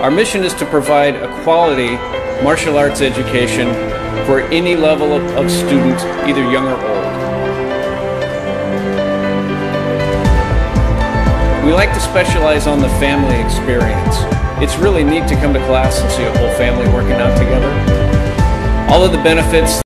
Our mission is to provide a quality martial arts education for any level of student, either young or old. We like to specialize on the family experience. It's really neat to come to class and see a whole family working out together. All of the benefits